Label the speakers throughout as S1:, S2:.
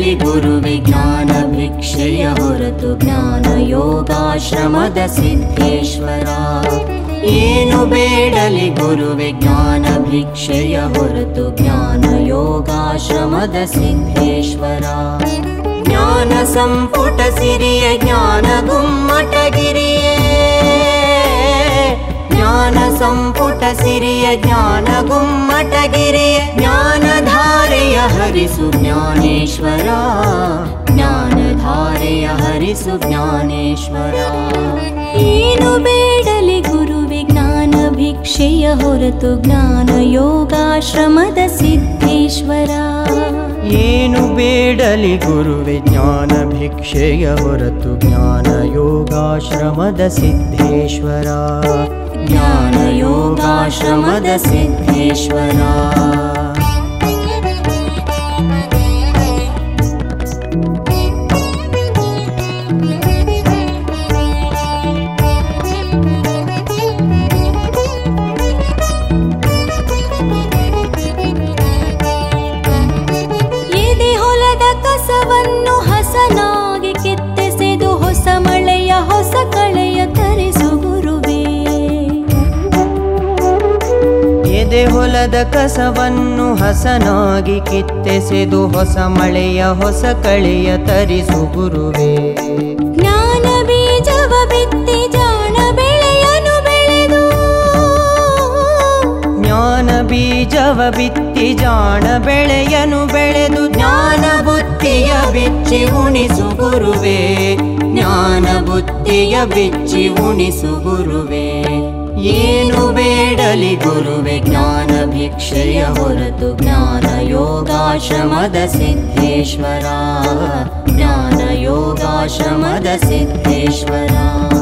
S1: ಬೇಡಲಿ ಗುರುವೆ ಜ್ಞಾನ ಭಿಕ್ಷೆಯ ಹೊರತು ಜ್ಞಾನ ಯೋಗಾಶ್ರಮದ ಸಿದ್ಧೇಶ್ವರ. ಏನು ಬೇಡಲಿ ಗುರುವೆ ಜ್ಞಾನ ಭಿಕ್ಷೆಯ ಹೊರತು ಜ್ಞಾನ ಯೋಗಾಶ್ರಮದ ಸಿದ್ಧೇಶ್ವರ. ಜ್ಞಾನ ಸಂಪುಟ ಸಿರಿಯ ಜ್ಞಾನ ಗುಮ್ಮಟಗಿರಿಯೇ, ಜ್ಞಾನ ಸಂಪುಟ ಸಿರಿಯ ಜ್ಞಾನ ಗುಮ್ಮಟಗಿರಿಯ ಜ್ಞಾನಧಾರೆಯ ಹರಿಸು ಜ್ಞಾನೇಶ್ವರ, ಜ್ಞಾನಧಾರೆಯ ಹರಿಸು ಜ್ಞಾನೇಶ್ವರ. ಏನು ಬೇಡಲಿ ಗುರುವೆ ಜ್ಞಾನ ಭಿಕ್ಷೆಯ ಹೊರತು ಜ್ಞಾನ ಯೋಗಾಶ್ರಮದ ಸಿದ್ಧೇಶ್ವರ.
S2: ಏನು ಬೇಡಲಿ ಗುರುವೆ ಜ್ಞಾನ ಭಿಕ್ಷೆಯ ಹೊರತು ಜ್ಞಾನ ಯೋಗಾಶ್ರಮದ ಸಿದ್ಧೇಶ್ವರ,
S1: ಜ್ಞಾನ ಯೋಗಾಶ್ರಮದ ಸಿದ್ಧೇಶ್ವರ.
S3: ಎದೆ ಹೊಲದ ಕಸವನ್ನು ಹಸನಾಗಿ ಕಿತ್ತೆಸೆದು ಹೊಸ ಮಳೆಯ ಹೊಸ ಕಳೆಯ ತರಿಸು ಗುರುವೇ.
S2: ಎದೆ ಹೊಲದ ಕಸವನ್ನು ಹಸನಾಗಿ ಕಿತ್ತೆಸೆದು ಹೊಸ ಮಳೆಯ ಹೊಸ ಕಳೆಯ ತರಿಸು ಗುರುವೇ.
S3: ಜ್ಞಾನ ಬೀಜವ ಬಿತ್ತಿ ಜಾಣ ಬೆಳೆಯನು ಬೆಳೆದು,
S2: ಜ್ಞಾನ ಬೀಜವ ಬಿತ್ತಿ ಜಾಣ ಬೆಳೆಯನು ಬೆಳೆದು
S1: ಜ್ಞಾನ ಬುದ್ಧಿಯ ಬಿಚ್ಚಿ ಉಣಿಸು ಗುರುವೇ, ಜ್ಞಾನ ಬುದ್ಧಿಯ ಬಿಚ್ಚಿ ಉಣಿಸು ಗುರುವೇ. ಏನು ಬೇಡಲಿ ಗುರುವೆ ಜ್ಞಾನ ಭಿಕ್ಷೆಯ ಹೊರತು ಜ್ಞಾನ ಯೋಗಾಶ್ರಮದ ಸಿದ್ಧೇಶ್ವರ, ಜ್ಞಾನ ಯೋಗಾಶ್ರಮದ ಸಿದ್ಧೇಶ್ವರ.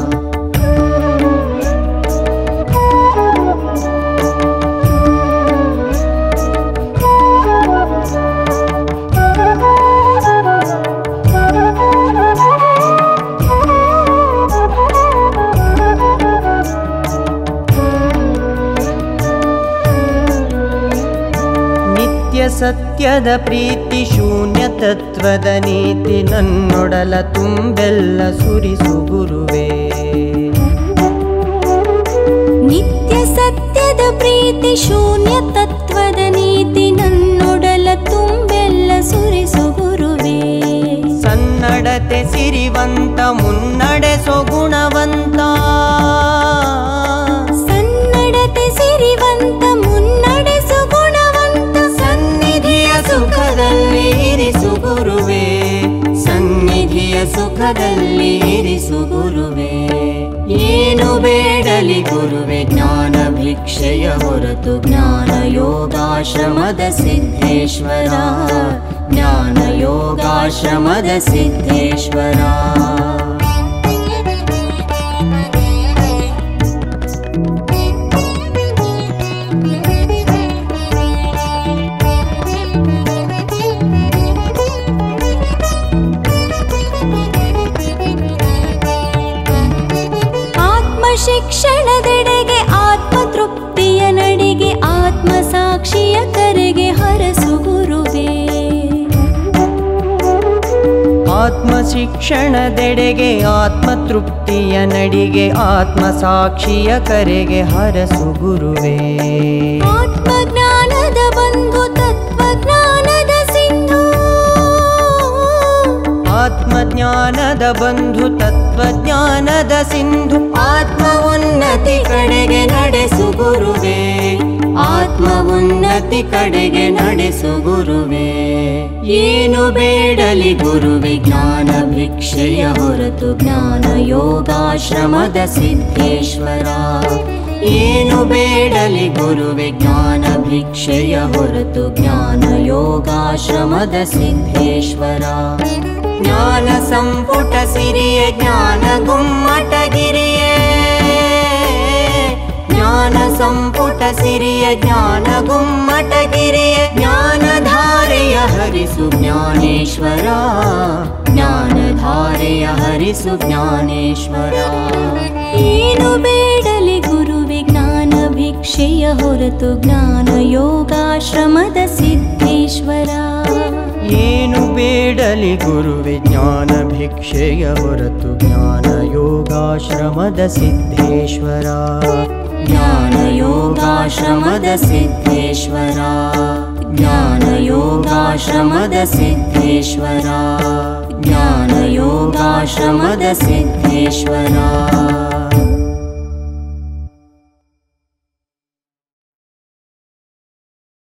S2: ಸತ್ಯದ ಪ್ರೀತಿ ಶೂನ್ಯ ತತ್ವದ ನೀತಿ ನನ್ನೊಡಲ ತುಂಬೆಲ್ಲ ಸುರಿಸು ಗುರುವೇ.
S3: ನಿತ್ಯ ಸತ್ಯದ ಪ್ರೀತಿ ಶೂನ್ಯ ತತ್ವದ ನೀತಿ ನನ್ನೊಡಲ ತುಂಬೆಲ್ಲ ಸುರಿಸು ಗುರುವೇ.
S2: ಸನ್ನಡತೆ ಸಿರಿವಂತ ಮುನ್ನಡೆಸೋ ಗುಣವಂತ,
S3: ಸನ್ನಡತೆ ಸಿರಿವಂತ ಮುನ್ನಡೆಸು ಗುಣವಂತ.
S1: ಸನ್ನಿಧಿಯ ಸುಖದಲ್ಲಿ ಇರಿಸು ಗುರುವೇ, ಸನ್ನಿಧಿಯ ಸುಖದಲ್ಲಿ ಇರಿಸು ಗುರುವೇ. ಏನು ಬೇಡಲಿ ಗುರುವೆ ಜ್ಞಾನ ಭಿಕ್ಷೆಯ ಹೊರತು ಜ್ಞಾನ ಯೋಗಾಶ್ರಮದ ಸಿದ್ಧೇಶ್ವರ, ಜ್ಞಾನ ಯೋಗಾಶ್ರಮದ ಸಿದ್ಧೇಶ್ವರ.
S3: ಶಿಕ್ಷಣದೆಡೆಗೆ ಆತ್ಮತೃಪ್ತಿಯ ನಡಿಗೆ ಆತ್ಮ ಸಾಕ್ಷಿಯ ಕರೆಗೆ ಹರಸು ಗುರುವೇ.
S2: ಆತ್ಮ ಶಿಕ್ಷಣದೆಡೆಗೆ ಆತ್ಮತೃಪ್ತಿಯ ನಡಿಗೆ ಆತ್ಮ ಸಾಕ್ಷಿಯ ಕರೆಗೆ ಹರಸು ಗುರುವೇ.
S3: ಆತ್ಮಜ್ಞಾನದ ಬಂಧು ತತ್ವಜ್ಞಾನದ ಸಿಂಧು,
S2: ಆತ್ಮಜ್ಞಾನದ ಬಂಧು ತತ್ವಜ್ಞಾನದ ಸಿಂಧು.
S1: ಆತ್ಮ ಉನ್ನತಿ ಕಡೆಗೆ ನಡೆಸು ಗುರುವೇ, ಆತ್ಮ ಉನ್ನತಿ ಕಡೆಗೆ ನಡೆಸು ಗುರುವೇ. ಏನು ಬೇಡಲಿ ಗುರುವೆ ಜ್ಞಾನ ಭಿಕ್ಷೆಯ ಹೊರತು ಜ್ಞಾನ ಯೋಗಾಶ್ರಮದ ಸಿದ್ಧೇಶ್ವರ. ಏನು ಬೇಡಲಿ ಗುರುವೆ ಜ್ಞಾನ ಭಿಕ್ಷೆಯ ಹೊರತು ಜ್ಞಾನ ಯೋಗಾಶ್ರಮದ ಸಿದ್ಧೇಶ್ವರ. ಜ್ಞಾನ ಸಂಪುಟ ಸಿರಿಯ ಜ್ಞಾನ ಗುಮ್ಮಟಗಿರಿಯೇ, ಜ್ಞಾನ ಸಂಪುಟ ಸಿರಿಯ ಜ್ಞಾನ ಗುಮ್ಮಟಗಿರಿಯ ಜ್ಞಾನಧಾರೆಯ ಹರಿಸು ಜ್ಞಾನೇಶ್ವರ, ಜ್ಞಾನಧಾರೆಯ ಹರಿಸು ಜ್ಞಾನೇಶ್ವರ.
S3: ಏನು ಬೇಡಲಿ ಗುರುವೆ ಜ್ಞಾನ ಭಿಕ್ಷೆಯ ಹೊರತು ಜ್ಞಾನ ಯೋಗಾಶ್ರಮದ ಸಿದ್ಧೇಶ್ವರ.
S2: ಏನು ಬೇಡಲಿ ಗುರುವೆ ಜ್ಞಾನ ಭಿಕ್ಷೆಯ ಹೊರತು ಜ್ಞಾನ ಯೋಗಾಶ್ರಮದ ಸಿದ್ಧೇಶ್ವರ
S1: ಜ್ಞಾನ ಯೋಗಾಶ್ರಮದ ಸಿದ್ಧೇಶ್ವರ ಜ್ಞಾನ ಯೋಗಾಶ್ರಮದ ಸಿದ್ಧೇಶ್ವರ ಜ್ಞಾನ ಯೋಗಾಶ್ರಮದ ಸಿದ್ಧೇಶ್ವರ